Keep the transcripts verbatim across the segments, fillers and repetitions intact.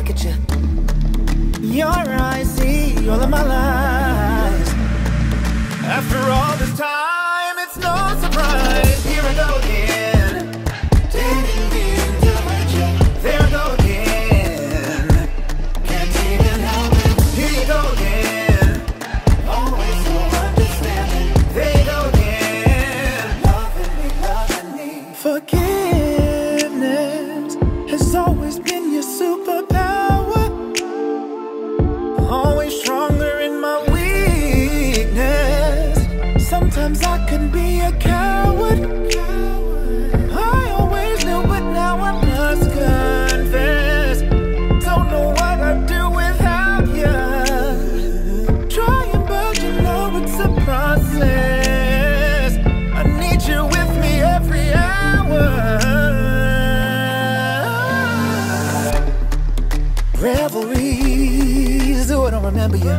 look at you. Your eyes see all of my lies. After all this time, it's no surprise. Here I go again. Didn't mean to hurt you. There I go again. Can't even help it. Here you go again. Always so understanding. There you go again. Loving me, loving me. Forgiveness has always been your superpower. Always stronger in my weakness. Sometimes I can be a coward. I always knew, but now I must confess. Don't know what I'd do without you. Trying, but you know it's a process. I need you with me every hour. Revelries, oh, I don't remember you.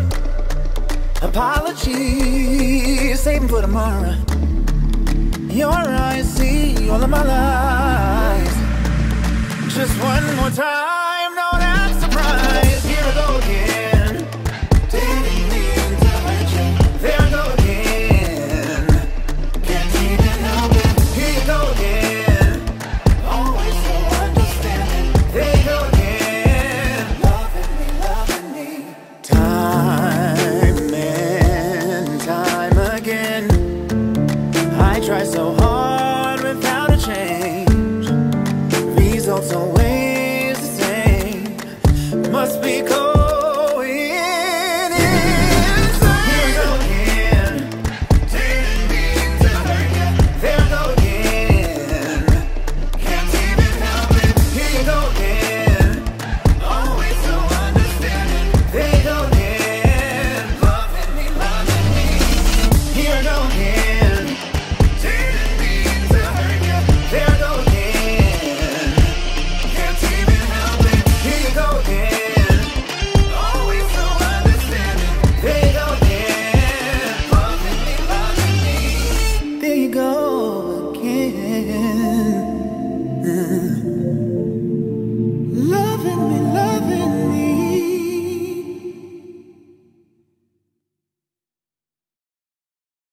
Apologies, saving for tomorrow. Your eyes see all of my lies. Just one more time, no, that's surprise. Here I go again.